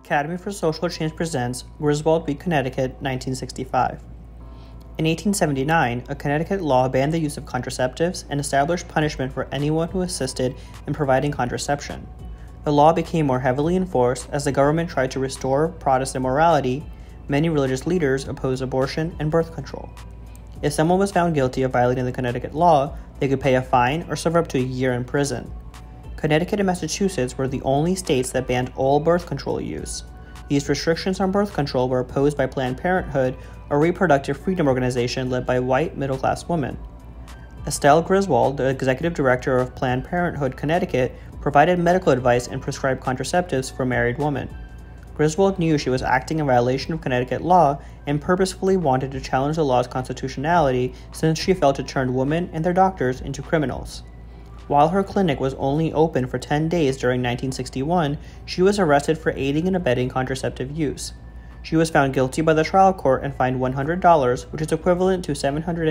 Academy for Social Change presents Griswold v. Connecticut, 1965. In 1879, a Connecticut law banned the use of contraceptives and established punishment for anyone who assisted in providing contraception. The law became more heavily enforced as the government tried to restore Protestant morality. Many religious leaders opposed abortion and birth control. If someone was found guilty of violating the Connecticut law, they could pay a fine or serve up to a year in prison. Connecticut and Massachusetts were the only states that banned all birth control use. These restrictions on birth control were opposed by Planned Parenthood, a reproductive freedom organization led by white middle-class women. Estelle Griswold, the executive director of Planned Parenthood Connecticut, provided medical advice and prescribed contraceptives for married women. Griswold knew she was acting in violation of Connecticut law and purposefully wanted to challenge the law's constitutionality since she felt it turned women and their doctors into criminals. While her clinic was only open for 10 days during 1961, she was arrested for aiding and abetting contraceptive use. She was found guilty by the trial court and fined $100, which is equivalent to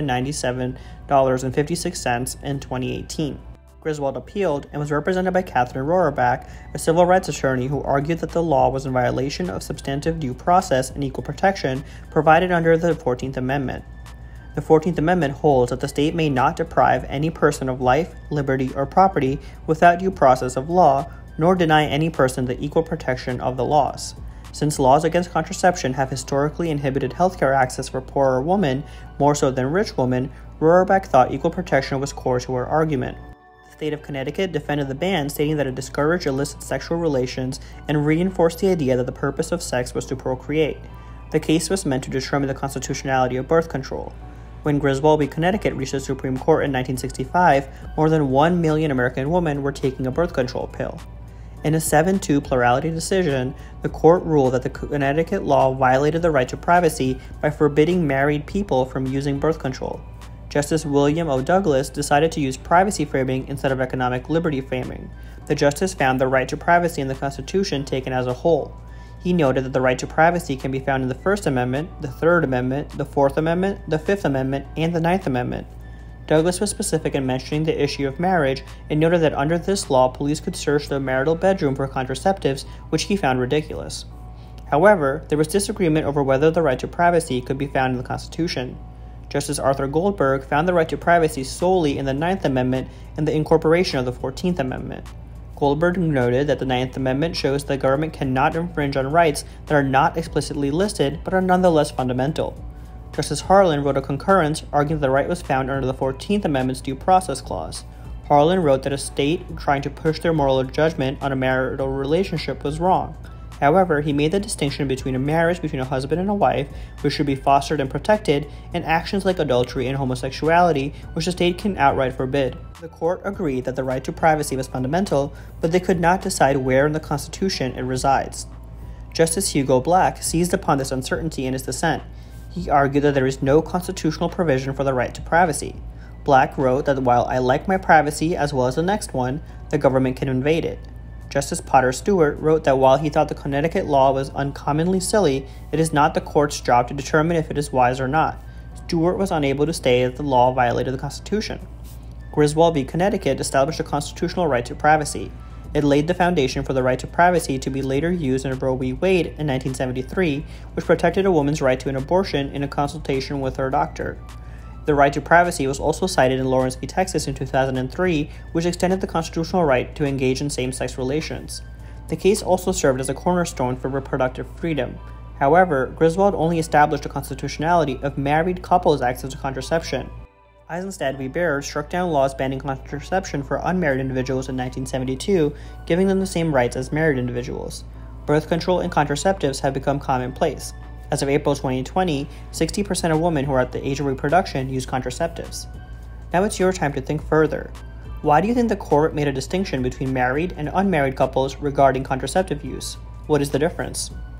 $797.56 in 2018. Griswold appealed and was represented by Catherine Rohrabaugh, a civil rights attorney who argued that the law was in violation of substantive due process and equal protection provided under the 14th Amendment. The 14th Amendment holds that the state may not deprive any person of life, liberty, or property without due process of law, nor deny any person the equal protection of the laws. Since laws against contraception have historically inhibited healthcare access for poorer women more so than rich women, Rohrabaugh thought equal protection was core to her argument. The state of Connecticut defended the ban, stating that it discouraged illicit sexual relations and reinforced the idea that the purpose of sex was to procreate. The case was meant to determine the constitutionality of birth control. When Griswold v. Connecticut reached the Supreme Court in 1965, more than 1 million American women were taking a birth control pill. In a 7-2 plurality decision, the court ruled that the Connecticut law violated the right to privacy by forbidding married people from using birth control. Justice William O. Douglas decided to use privacy framing instead of economic liberty framing. The justice found the right to privacy in the Constitution taken as a whole. He noted that the right to privacy can be found in the First Amendment, the Third Amendment, the Fourth Amendment, the Fifth Amendment, and the Ninth Amendment. Douglas was specific in mentioning the issue of marriage and noted that under this law, police could search the marital bedroom for contraceptives, which he found ridiculous. However, there was disagreement over whether the right to privacy could be found in the Constitution. Justice Arthur Goldberg found the right to privacy solely in the Ninth Amendment and the incorporation of the 14th Amendment. Goldberg noted that the Ninth Amendment shows the government cannot infringe on rights that are not explicitly listed but are nonetheless fundamental. Justice Harlan wrote a concurrence arguing that the right was found under the 14th Amendment's Due Process Clause. Harlan wrote that a state trying to push their moral judgment on a marital relationship was wrong. However, he made the distinction between a marriage between a husband and a wife, which should be fostered and protected, and actions like adultery and homosexuality, which the state can outright forbid. The court agreed that the right to privacy was fundamental, but they could not decide where in the Constitution it resides. Justice Hugo Black seized upon this uncertainty in his dissent. He argued that there is no constitutional provision for the right to privacy. Black wrote that while I like my privacy as well as the next one, the government can invade it. Justice Potter Stewart wrote that while he thought the Connecticut law was uncommonly silly, it is not the court's job to determine if it is wise or not. Stewart was unable to state that the law violated the Constitution. Griswold v. Connecticut established a constitutional right to privacy. It laid the foundation for the right to privacy to be later used in Roe v. Wade in 1973, which protected a woman's right to an abortion in a consultation with her doctor. The right to privacy was also cited in Lawrence v. Texas in 2003, which extended the constitutional right to engage in same-sex relations. The case also served as a cornerstone for reproductive freedom. However, Griswold only established the constitutionality of married couples' access to contraception. Eisenstadt v. Baird struck down laws banning contraception for unmarried individuals in 1972, giving them the same rights as married individuals. Birth control and contraceptives have become commonplace. As of April 2020, 60% of women who are at the age of reproduction use contraceptives. Now it's your time to think further. Why do you think the court made a distinction between married and unmarried couples regarding contraceptive use? What is the difference?